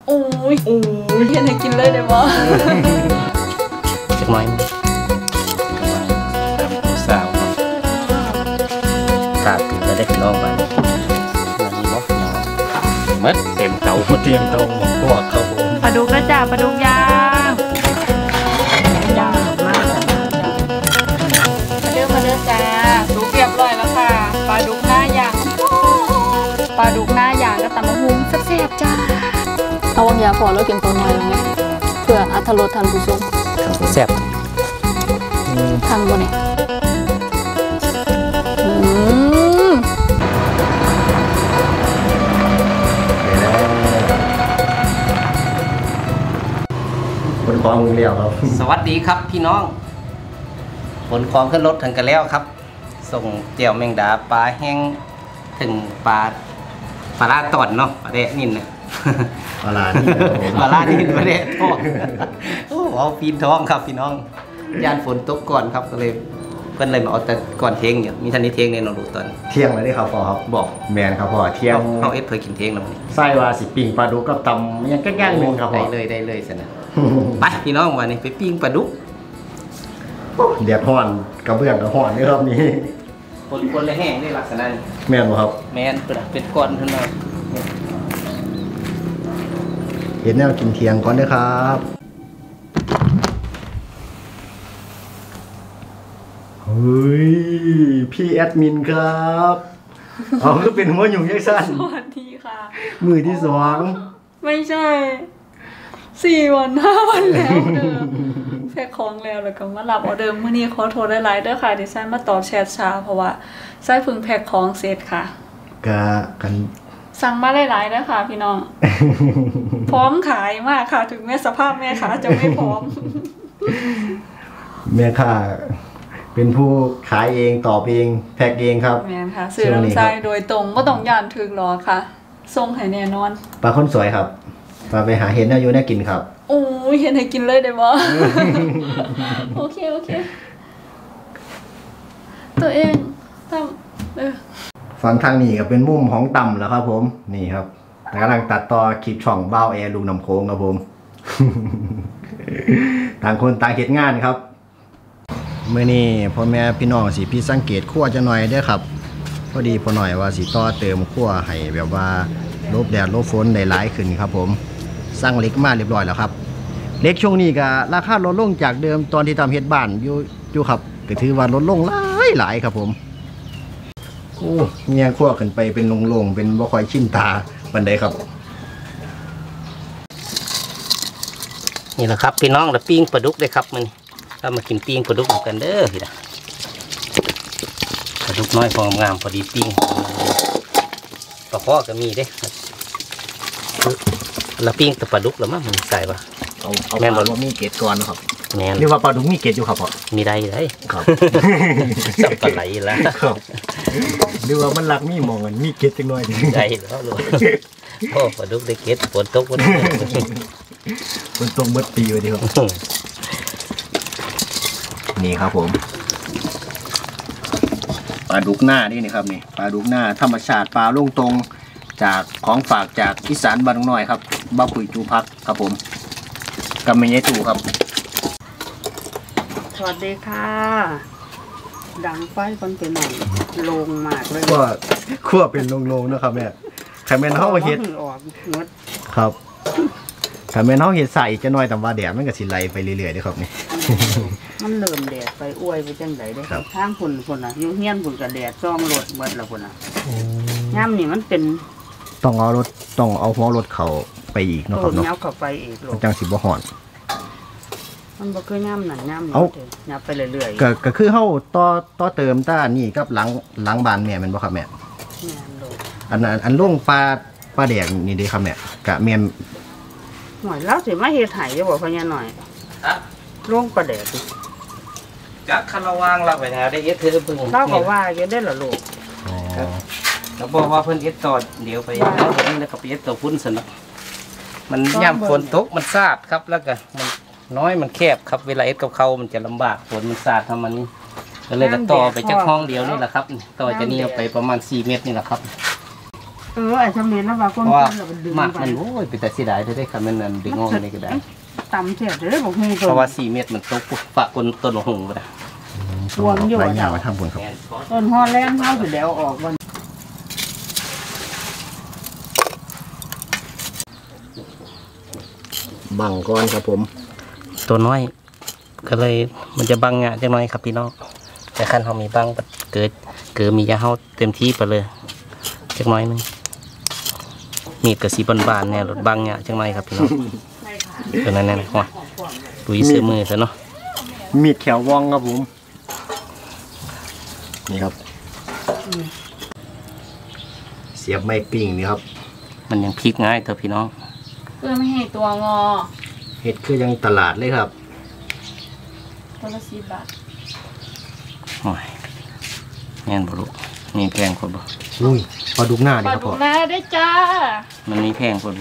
โอ้ยเห็นให้กินเลยได้บ่จักหน่อยสาวขาดถึงจะได้พี่น้องบ้านนี้บ่มัดเต็มเตาเตรียมเตาหมกพวกครับผมปลาดุกนะจ๊ะปลาดุกย่างมากมาเด้อจ้าสุกเรียบร้อยแล้วค่ะปลาดุกหน้าย่างปลาดุกหน้าย่างกับตำมะฮุ่งแซ่บๆจ้าเอาวางยาพอแล้วกินตัวน้อยแล้วเนี่ยเพื่ออรรถรสทันผู้ชมแซ่บทำบ่เนี่ยขนของเรียวครับสวัสดีครับพี่น้องขนของขึ้นรถถึงกันแล้วครับส่งเจียวแมงดาปลาแห้งถึงปลาลาตอนเนาะปลาแดะนินเนี่ยปลานินปลานินปลาแดะท้องโอ้เอาปีนท้องครับพี่น้องยานฝนตกก่อนครับก็เลยเพิ่นเลยมาเอาแต่ก่อนเที่ยงอยู่มีทันนี้เที่ยงในนอนดูตอนเที่ยงเลยได้ครับพ่อครับบอกแมนครับพ่อเที่ยงเอาเอสเคยกินเที่ยงแล้วไส้ว่าสิปิ้งปลาดุกกับตำยังแก้งๆนึงครับพ่อได้เลยสินะไปพี่น้องวันนี้ไปปิ้งปลาดุกเดือดห่อนกระเบื้องกระห่อนนี่รอบนี้คนเลยแห้งได้ลักษณะนี้แมนบ่ครับแมนเป็นก้อนขึ้นมาเห็นแนวกินเที่ยงก่อนด้วยครับเฮ้ยพี่แอดมินครับเอาก็เป็นหัวหยุ่งยังสั้นสวัสดีค่ะมือที่2 ไม่ใช่4 วัน 5 วันแล้วเดิมแพ็คของแล้วก็มารับออเดอร์มื้อนี้ขอโทษหลายๆเด้อค่ะที่ไส้มาตอบแชทช้าเพราะว่าไส้เพิ่งแพ็คของเสร็จค่ะกันสั่งมาหลายๆเด้อค่ะพี่น้องพร้อมขายมากค่ะถึงแม้สภาพแม่ค้าจะไม่พร้อมแม่ค้าเป็นผู้ขายเองตอบเองแพ็คเองครับแม่ค่ะซื้อน้ำใจโดยตรงบ่ต้องย่านถึกหรอกค่ะส่งให้แน่นอนปลาคนสวยครับปลาไปหาเห็ดน่าอยู่น่ากินครับโอ้ยเห็นให้กินเลยได้บ่โอเคตัวเองตั้มฝั่งทางนี้ก็เป็นมุมของต่ำแล้วครับผมนี่ครับกำลังตัดต่อคลิปช่องเบ้าแอร์ลุงน้ำโค้งครับผมต่างคนต่างเฮ็ดงานครับเมื่อนี้พ่อแม่พี่น้องสิพี่สังเกตขั้วจะหน่อยได้ครับพอดีพอหน่อยว่าสิต่อเติมขั้วให้แบบว่าลบแดดลบฝนได้หลายขึ้นครับผมสร้างเล็กมาเรียบร้อยแล้วครับเล็กช่วงนี้ก็ราคาลดลงจากเดิมตอนที่ทำเฮ็ดบ้านอยู่ครับก็ถือว่าลดลงหลายครับผมโอ้เมียขั้วขึ้นไปเป็นลงเป็นบ่ค่อยชินตาปันใดครับนี่แหละครับพี่น้องเราปิ้งปลาดุกได้ครับมันเรามากินปิ้งปลาดุกกันเด้อพี่นะปลาดุกน้อยพองามพอดีปิ้งปลาพ่อก็มีเด้เราปิ้งแต่ปลาดุกแล้วมั้งมันใส่ปะแม่บอกว่ามีเกล็ดก่อนนะครับแม่เรียกว่าปลาดุกมีเกล็ดอยู่ครับพ่อมีได้เลยครับสับปลาไหลแล้วครับเรียกว่ามันรักมีมองกันมีเกล็ดจังหน่อยได้แล้วเลยโอ้ปลาดุกได้เกล็ดฝนตกวันเมื่อปีวันนี้ครับนี่ครับผมปลาดุกหน้านี่ครับนี่ปลาดุกหน้าธรรมชาติปลาลงตรงจากของฝากจากอีสานบ้านน้อยครับบ้าปุ๋ยจูพักครับผมกำเมยตู่ครับสวัสดีค่ะดังไฟคนเป็นหน่อยลงมากเลยขั้วเป็นลงนะครับเนี่ยไข่แมนเฮาเฮ็ดครับไข่แมนเฮาเฮ็ดใส่จะน้อยแต่ว่าแดดมันก็สิไหลไปเรื่อยๆเด้อครับนี่มันเริ่มแดดไปอ้วยไปจังไดได้ทางฝุ่นน่ะอยู่เฮียนฝุ่นกับแดดซ่องรถเบิดแล้วฝุ่นน่ะย่ำนี่มันเป็นต้องเอาหัวรถเขาไปอีกเนาะครับเนาะเข้าไปอีกจังสิบ่ฮ้อนมันบ่คือย่ำนั่นย่ำนี่ยับไปเรื่อยๆก็คือเฮาต่อเติมต้านี่กับหลังบ้านแม่แม่นบ่ครับแม่อันลงปลาแดงนี่เด้ครับแม่กะแม่นหน่อยแล้วสิมาเฮ็ดให้จะบอกพ่อใหญ่หน่อยลงปลาแดงจักคันระวางเราไปแล้วได้เอสเธอเพิ่งเราก็ว่าจะได้ล่ะลูกแล้วบอกว่าเพิ่นเอสต่อเดี๋ยวไปแล้วเพิ่นแล้วก็ไปเอสต่อพุ่นซะเนาะมันย่ำฝนตกมันสาดครับแล้วก็มันน้อยมันแคบครับเวลาเอสกับเขามันจะลำบากฝนมันสาดทำมันนี่ก็เลยต่อไปจากห้องเดียวนี่แหละครับต่อจะนี่ไปประมาณ4 เมตรนี่แหละครับไอ้สำเร็จแล้วว่าก้นเพราะว่าแล้วมันดึงหมักไปมันโอ้ยเป็นแต่เสียดายได้ครับมันนั่นดึงงอนี่ก็ได้ต่ำเสียเลยบอกให้เพราะว่า4 เม็ดมันตกปุ๊บฝากคนต้นหงก็ได้รวมอยู่หลายอย่างมาทำบุญครับต้นฮอลแลนด์เขาสิเดี๋ยวออกวันบังก้อนครับผมตัวน้อยก็เลยมันจะบังงะจังน้อยครับพี่น้องแต่ขั้นเขามีบังเกิดมียาเฮาเต็มที่ไปเลยจังน้อยนึงมีดกับสีบานๆเนี่ยรถบังงะจังน้อยครับพี่น้องตัวนั้นนะว่าลุยซื้อมือซะเนาะมีดแขววองครับผมนี่ครับเสียบไม้ปิ้งนี่ครับมันยังพลิกง่ายเถอะพี่น้องเพื่อไม่ให้ตัวงอเห็ดคือยังตลาดเลยครับตัวละ10 บาทโอ้ยแม่นบ่ลูกมีแพงคนบ่อุ้ยปลาดุกหน้าปดิลาครับดุพ่กอนาได้จ้ามันมีแพงคนบ่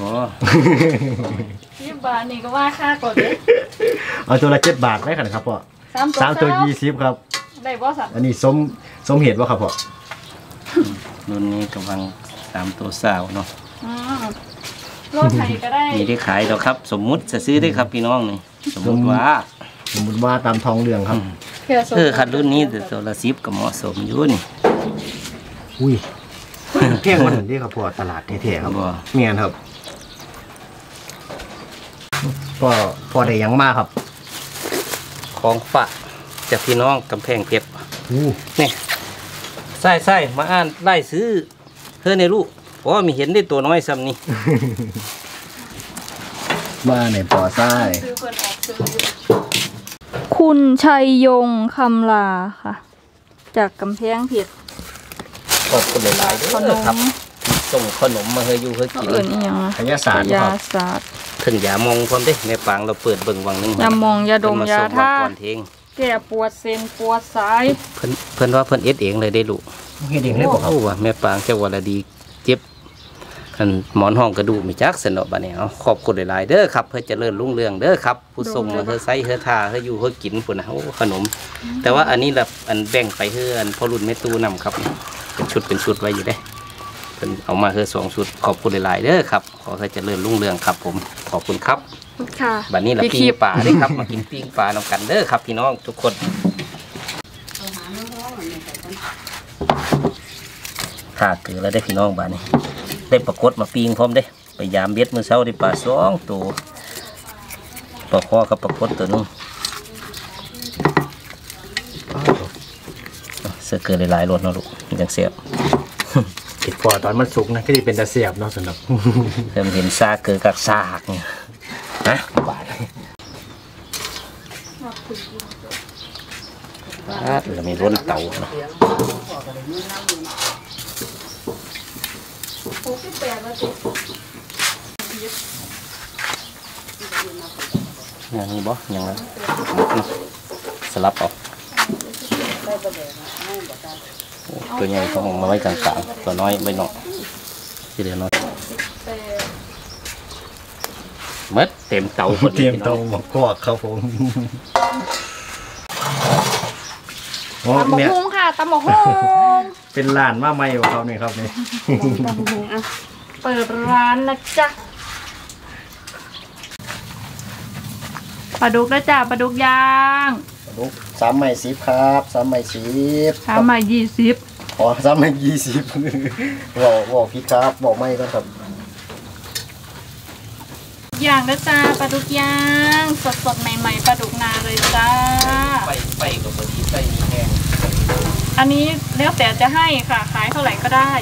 10 บาทนี่ก็ว่าค่าก่อนเลยเอาตัวละ7 บาทได้ขนาดครับพ่อ 3 ตัว20ครับได้บ่สักอันนี้สมเหตุว่าครับพ่อรุ่นนี้กำลัง3 ตัวสาวเนาะโลดไทยก็ได้มีได้ขายดอกครับ สมมุติจะซื้อได้ครับพี่น้องนี่สมมุติว่าสมมติว่าตามท้องเรื่องครับคันรุ่นนี้แต่ตัวละ10ก็เหมาะสมอยู่นี่อุ้ยเที่ยงวันนี้ครับพ่อตลาดแท้ๆครับบ่เมียนครับพ่อได้หยังมากครับของฝากจากพี่น้องกำแพงเพชรอู้นี่ใส่มาอ่านไล่ซื้อเธอในลูกเพราะว่ามีเห็นได้ตัวน้อยซ้ำนี่มาในปอไส้ซื้อเพิ่นออกซื้ออยู่คุณชัยยงคำลาค่ะ จากกำแพงเพชรขอบคุณหลายๆเด้ขนอครับมส่งขนมมาให้อยู่ให้กินเอิ่นอีหยังอะพยาศาสตร์ยาครับศาสตร์ถึงยามองพร้อมเด้ในปางเราเปิดเบิ่งวังหนึงยามองยาดมเพิ่นยาส่งท่าก่อนเทงแก้ปวดเส้นปวดสายเพิ่นว่าเพิ่นเอ็ดเองเลยได้ลูกเฮ็ดเองเลยบ่ครับโอ้ว่าแม่ปางเจ้าวัลดีเจ็บอันหมอนห้องกระดูกมีจักสนอบัดนี้เอาขอบคุณหลายๆเด้อครับเพื่อเจริญรุ่งเรืองเด้อครับผู้ส่งมาเฮอไซเฮอทาเฮออยู่เฮอกินพุ่นนะโอ้ขนม แต่ว่าอันนี้แบบอันแบ่งไปเฮออันพอรุ่นแม่ตูนำครับเป็นชุดไว้อยู่ได้เพิ่นเอามาเฮอ2 ชุดขอบคุณหลายๆเด้อครับขอให้เจริญรุ่งเรืองครับผมขอบคุณครับค่ะบัดนี้ละพี่ปิ้คีงบปลาเด้อครับมากินปิ้งปลานำกันเด้อครับพี่น้องทุกคนขาดเกลือแล้วได้อพี่น้องบ้านนี้ได้ปรากฏมาปิ้งพร้อมเด้อไปยามเบ็ดมื้อเช้าได้ปลา2 ตัวปลาคอกับปรากฏตัวหนึงเสือเกลือหลายๆรสเนาะลูกจังเสียบติดพอตอนมันสุกนะก็จะเป็นตะเสียบเนาะสำหรับเริ่มเห็นซากเกลือกับซากเนี่ยฮะบาดเรามีร้นเตาเนาะอย่างนี้บ่อย่างนั้นสลับเอาตัวใหญ่ต้องมาไว้กลางๆตัวน้อยไว้หน่อยที่เหลือน้อยเม็ดเต็มเตาเตรียมเตาหมกกอกครับผมโอ้ตำบักเนี่ยฮุงค่ะตำบักฮุงเป็นร้านมาใหม่ของเขาเนี่ยครับนี่ตำบักฮุงอ่ะเปิดร้านนะจ๊ะปลาดุกนะจ๊ะปลาดุกย่างลูก3 ไม้10ครับ3 ไม้10 ชามมา20 อ๋อ3 ไม้20บอกพี่ครับบอกไม่ก็ครับอย่างนะจ๊ะปลาดุกย่างสดๆใหม่ๆปลาดุกนาเลยจ้าไปกับพอดีใส่มีแห้งอันนี้แล้วแต่จะให้ค่ะขายเท่าไหร่ก็ได้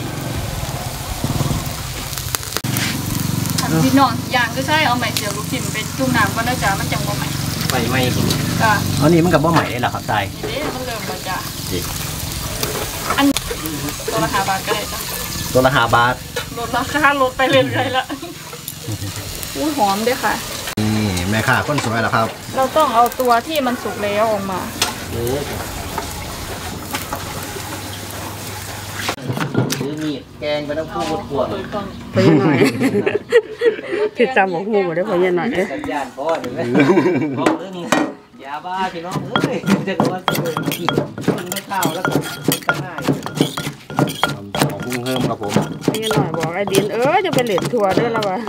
พี่น้องอย่างก็ใช่เอาใหม่เสียบลูกชิ้นเป็นจุ่มน้ำก็ได้จ้ะมันจังบ่ใหม่ไปไม่จ้ะอันนี้มันกับบ่ใหม่เลยเหรอครับตายนี่เด้มันเริ่มแล้วจ้ะจริงอันตัวละ5 บาทก็ได้จ้ะตัวละ5 บาทลดราคาลดไปเรื่อยๆละอุ้ยหอมด้วยค่ะนี่แม่ค้าคนสวยเหรอครับเราต้องเอาตัวที่มันสุกแล้วออกมาซื้อมีดแกงไปน้ำคู่ขวดไปยังหน่อยคือจำของหูมาได้พอยังหน่อยเด้อสัญญาณพ่อเห็นไหมพ่อเรื่องยาบ้าพี่น้องเอ้ยจะว่าซื้อกินมันไม่เข้าแล้วก็ง่ายทำต่อหุ้งเฮิมครับผมนี่หน่อยบอกไอ้ดินจะไปเล่นทัวร์ด้วยแล้ววะ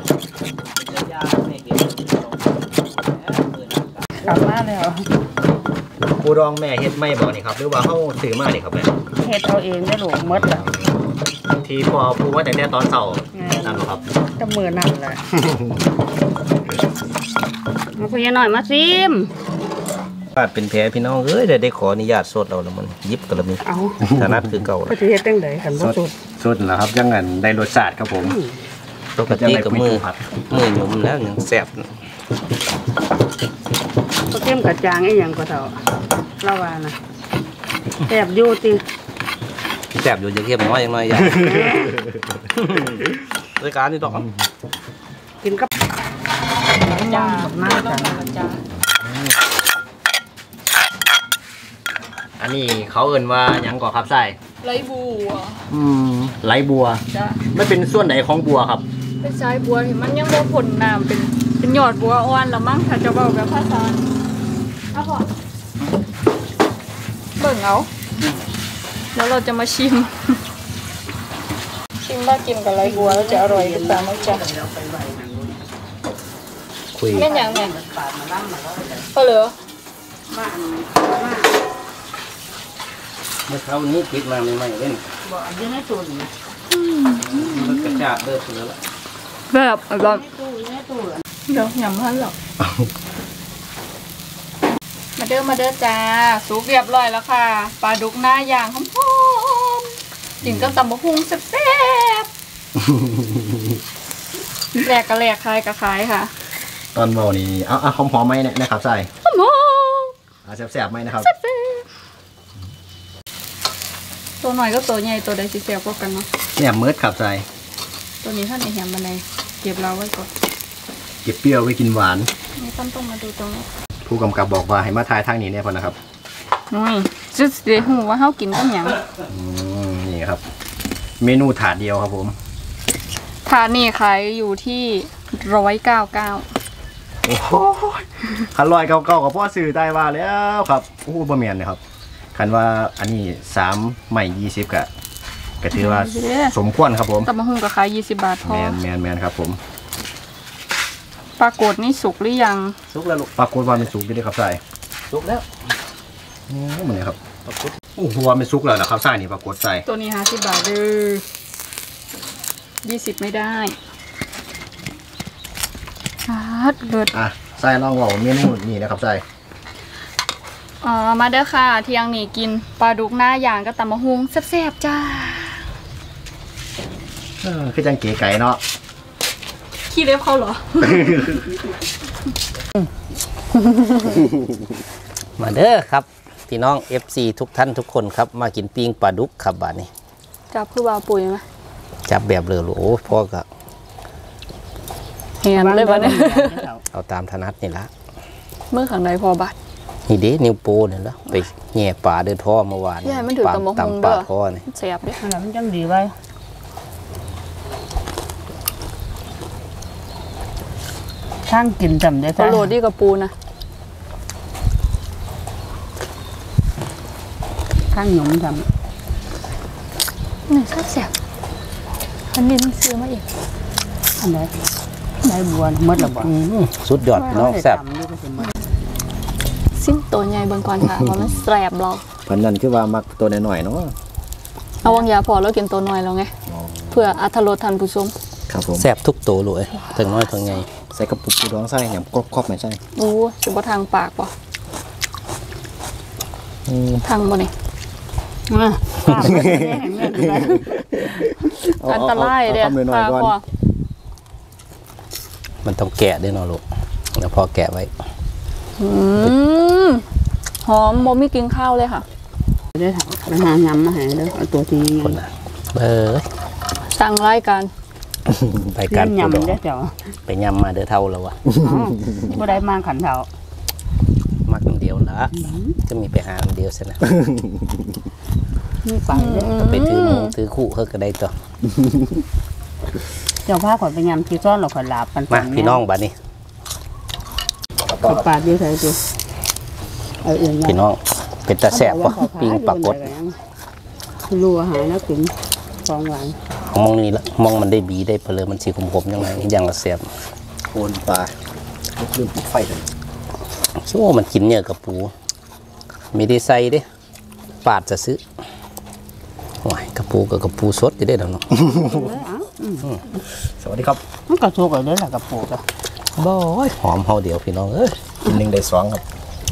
กลับมาแล้วปูดองแม่เฮ็ดไม่บอกนี่ครับหรือว่าเขาซื้อมานี่ครับแม่เฮ็ดเอาเองได้หลงมดละที่พอปูว่าแต่เนี่ยตอนเช้านั่นครับกับมือนั่นแหละมาคุยหน่อยมาซิมพลาดเป็นแผลพี่น้องเอ้ยได้ขออนุญาตสดเราแล้วมันยิบกันแล้วมีเอาถนัดคือเก่าก็จะเฮ็ดจังไดคันบ่สุดสุดแล้วครับยังไงได้รสชาติครับผมปกติกับมือหยุ่มแล้วยังแซ่บก็เข้มกระจางไอ้หยังก็เท่าละว่านะแซ่บอยู่ติแซ่บอยู่จะเข้มน้อยยังน้อยอย่างรายการนี่ต้องกินกับจ้ามาจ้าอันนี้เขาเอิ่นว่าหยังก่อครับใส่ไรบัวไหลบัวจ้ะไม่เป็นส่วนไหนของบัวครับเป็นสายบัวที่มันยังบ่ผลน้ำเป็นยอดบัวอ่อนแล้วมั้งถ้าจะเว้าแบบภาษาเอาพอเบิ่งเอาแล้วเราจะมาชิม ชิมว่ากินกับไรบัวแล้วจะอร่อยหรือเปล่านะจ๊ะคุยแม่นอย่างไงก็เหลือเมื่อเช้านี้คิดมาใหม่ๆเล่นบ่อยู่ในตู้นี่มันกระจาดเลิกแล้วล่ะแบบแบบตู้ในตู้เดี๋ยวหยำพันหรอกมาเด้อจ้าสุกเรียบร้อยแล้วค่ะปลาดุกหน้าย่างหอมๆกินกับตำบักหุ่งแซ่บๆแหลกก็แหลกคลายก็คลายค่ะตอนเมานี่เอาหอมๆไหมเนี่ยนะครับใส่หอมแซ่บๆไหมนะครับๆแซ่บๆตัวหน่อยก็ตัวใหญ่ตัวใดสิแซ่บกว่ากันเนาะเนี่ยเมิดครับใส่ตัวนี้ท่านไอแหมมาเลยเก็บเราไว้ก่อนเก็บเปรี้ยวไว้กินหวานนี่ต้องมาดูตรงนี้ผู้กำกับบอกว่าให้มาทายทางนี้เนี่ยพอนะครับนี่จุดเดี๋ยวหูว่าเฮากินกับหยังนี่ครับ เมนูถาดเดียวครับผมถาดนี่ขายอยู่ที่199 โอ้โหคันลอยเก่าๆกับพ่อสื่อได้ว่าแล้วครับโอ้โหบะเมียนเลยครับคันว่าอันนี้3ใหม่20ก็ถือว่าสมควรครับผมตำบักหุ่งก็ขาย20 บาทพอแมนครับผมปรากฏนี่สุกหรือยังสุกแล้วลูกปรากฏว่าเป็นสุกอยู่ด้วยครับใส่สุกแล้วเหมือนครับโอ้โหว่าเป็นสุกแล้วนะครับใส่นี่ปรากฏใส่ตัวนี้50 บาทเด้อ20ไม่ได้เลิศอ่ะใส่ลองว่าเมนูนี่นะครับใส่มาเด้อค่ะเที่ยงนี่กินปลาดุกหน้าย่างกับตำบักหุ่งแซ่บๆจ้าคือจังเก๋ไก่เนาะขี้เล็บเขาเหรอมาเด้อครับพี่น้อง FC ทุกท่านทุกคนครับมากินปิ้งปลาดุกครับบาดนี้จับคือว่าปุ๋ยไหมจับแบบเรือโอ้พ่อก็เห็นเลยปะเนี่ยเอาตามถนัดนี่ละเมื่อข้างในพอบาดนี่เด้นิ้วโป้เนี่ยแล้วไปแง่ปลาเดินท่อเมื่อวานยายมันถือตำบักหุ่งปลาเด้อท่อนี่แซ่บเด้ออันนั้นมันจังดีไว้ช่างกินจำได้เขาโรดีกับปูนะข้างหนุ่มจนี่แซ่บอันนี้มันซื้อมาอีกำอันไหนได้บัวมดละบ่สุดยอดพี่น้องแซ่บซิมตัวใหญ่เบิ่งก่อนค่ะว่ามันแซ่บเราพันนั้นคือว่ามักตัวน้อยๆเนาะเอาวางยาพอแล้วกินตัวน้อยแล้วไงเพื่ออรรถรสท่านผู้ชมครับผมแซ่บทุกตัวเลยถึงน้อยถึงไงใส่กระปุกปูดองใส่อย่างครบๆไหมใช่โอ้สิบ่ทางปากป่ะทางบ่นี่อันตรายเด้อคำน้อยๆก่อนพอมันต้องแกะด้วยเนาะลูกแล้วพอแกะไว้หอมบ่มีกินข้าวเลยค่ะได้ถามมาหายำมาให้เด้อเอาตัวที่คนนะเบอสั่งรายการไปการปูดองยำได้เจ้าไปยำมาเด้อเท่าแล้ววะบ่ได้มาขันเท้ามักคนเดียวละก็มีไปหาคนเดียวซะนะนี่ไปเด้อก็ไปถือหมูถือคู่เขาก็ได้ต่อเจ้าพาข่อยไปยำที่ซ้อนเราข่อยลาบกันมาพี่น้องบ้านนี้ข่อยปาดอยู่ไสจิเอาเองพี่น้องเป็นตาแสบปะปิ้งปลากดรู้อาหารแล้วกินของหวานมองนี่ละมองมันได้บีได้เพลอมันสีขมๆยังไงอย่างละแสบโคนปลาลืมปิดไฟเลยโอ้มันกินเนี่ยกับปูไม่ได้ใส่เด้ปาดจะซื้อโอ้ยกระปูกับกระปูสดจะได้แล้วเนาะสวัสดีครับมันก็สุกเลยล่ะกับปูกะบ่อยหอมเฮาเดียวพี่น้องเอ้ยกินหนึ่งได้2ครับ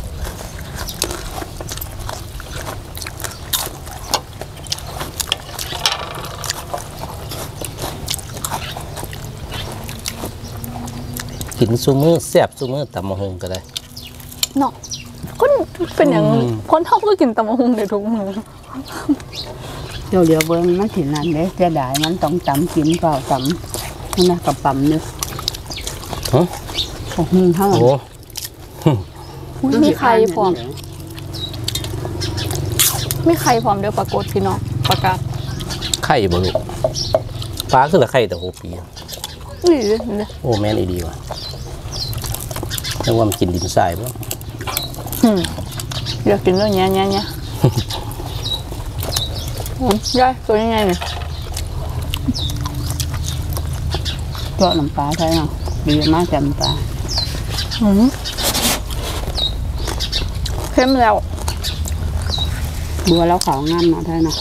กินซูมือแซ่บซูมือตำมะฮงก็ได้เนาะคนเป็นอย่างคนเท่าก็กินตำมะฮุงได้ทุกมื้อเดี๋ยวเดี๋ยวเบิ่งมันสินั่นเด้เสียดายมันต้องตำกินเปล่าตำนั่นนะกับปั๊มนึกฮะโอ้โหเท่าโอ้มีไข่พร้อมมีไข่พร้อมเดี๋ยวปรากฏพี่น้องประกาศไข่บ่ลูกปลาคือละไข่แต่โหปีอุ้ยโอ้แม่นอีดีว่ะนึกว่ามันกินดินทรายบ่อยากกินแล้วแง่ๆยายตัวยังไงเนี่ยเจาะน้ำปลาใช่เนาะดีมากแต่น้ำปลาเข้มแล้วบัวแล้วขาวงามเนาะใช่เนาะ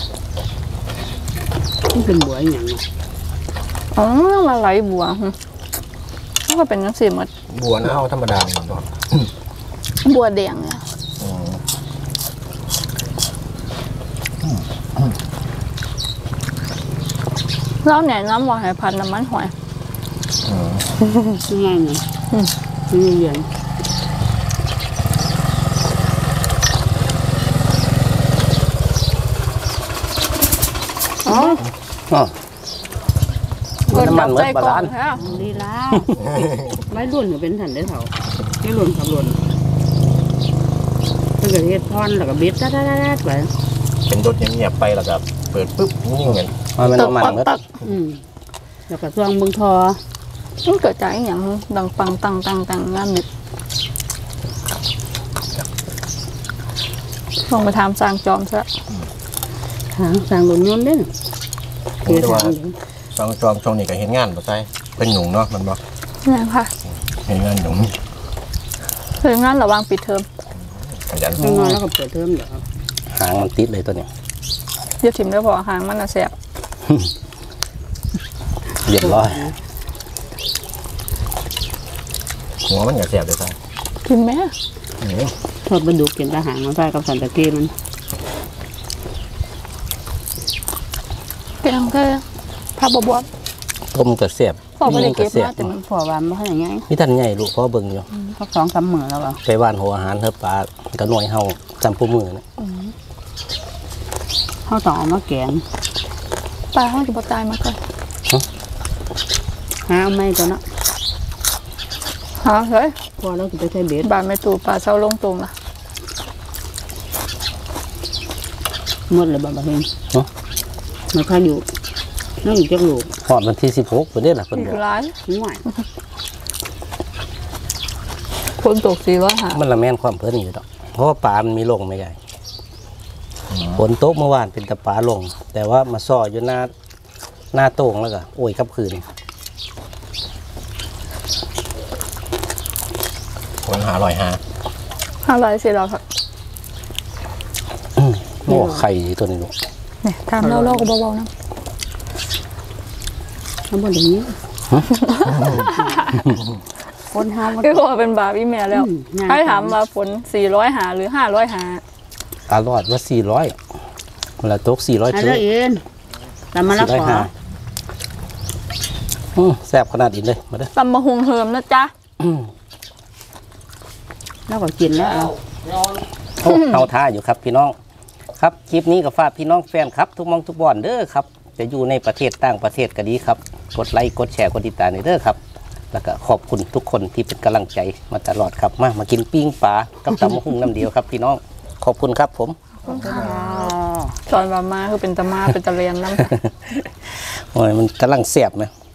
นี่เป็นบัวอหย่างเนาะอ๋อมาไหลบัวมันก็เป็นจังซี่หมดบัวเน่าธรรมดานี่บ่บัวแดงเนี่ยเราแนะนำว่าให้พันน้ำมันหอยง่ายเนาะนี่เรียนอ๋อน้ำมันเหมือนบาลานซ์ลีลาไม่รุ่นก็เป็นถันได้เท่าไม่รุ่นขับรุ่นถ้าเกิดเฮ็ดพรแล้วก็บิดดัดๆไปเป็นรถเงียบๆไปแล้วก็เปิดปุ๊บนิ่งเหมือนมันน้ำมันเมื่อแล้วก็ช่วงเบิ่งทอมันเกิดจากอหย่างดังปังตังงามนิดลองไปถามสร้างจอมซะหางสร้างรถยนต์เด้อเห็นว่าช่วงนี้ก็เห็นงานบ่ใช่เป็นหนุ่งเนาะมันบ่นี่ค่ะเห็นงานหนุ่งคืองานระหว่างปิดเทอมขยันข้างนอกแล้วก็เปิดเทอมเดี๋ยวหางมันติดเลยตัวนี้เดี๋ยวถิ่มได้พอหางมันน่ะแสบเรียบร้อยหัวมันก็แสบเลยใช่กินไหมทอดปลาดุกกินทหารมาใส่กับสันตะเกีมันเป็นแค่ผักบวบต้มกระเสียบพอไม่ได้เก็บเสียมาแต่มันพอวานมาให้อย่างไงนี่ท่านใหญ่ลูกพ่อเบิ่งอยู่ก็2-3 มื้อแล้วอ่ะไปว่านหัวอาหารเฮอปลาก็หน่วยเฮาจำปูมือนะเฮาต้องเอามาแกงปลาห้องจะบตายมาก่อนหาเอาไม้ก่อนเนาะหาเฮ้ยพอแล้วสิไปใช้เบ็ดบานไม่ตูปลาเศร้าลงตรงละหมดเลยบ่เห็นมันค่าอยู่นั่งอยู่จักลูกหอดวันที่16เพิ่นได้ล่ะเพิ่นอีบกอกร้ายห่วยคนตก400หามันละแม่นความเพิ่นอยู่ดอกเพราะว่าปลามันมีลงไม่ใหญ่ฝนตกเมื่อวานเป็นแต่ปลาลง แต่ว่ามาซ่ออยู่หน้าโต่งแล้วก็โอ้ยกับคืนคนหาลอยหา 500 400ครับโอ้ไข่ตัวนี้ลูกเนี่ยทำเล่าๆก็เบาๆนะเอาบ่ได้นี้คนเฮามันคือว่าเป็นบาปอีเมลแล้วให้ถามว่าฝน400หาหรือ500หาอร่อยว่า400เวลาตก400 อันถึงนี้เองตามมาละขอ 405แซ่บขนาดนี้เลยมาเด้อตำมะฮุงเฮิมนะจ๊ะแล้วก็กินแล้วเอาโอ้เอาท่าอยู่ครับพี่น้องครับคลิปนี้ก็ฝากพี่น้องแฟนครับทุกมองทุกบ่อนเด้อครับจะอยู่ในประเทศต่างประเทศก็ดีครับกดไลค์กดแชร์กดติดตามเด้อครับแล้วก็ขอบคุณทุกคนที่เป็นกำลังใจมาตลอดครับมากินปิ้งปลากับตำมะฮุงน้ำเดียวครับพี่น้องขอบคุณครับผมสอนว่ามาคือเป็นตะมาเป็นตะเรียนน้ำโอ้ยมันกำลังแซ่บไหม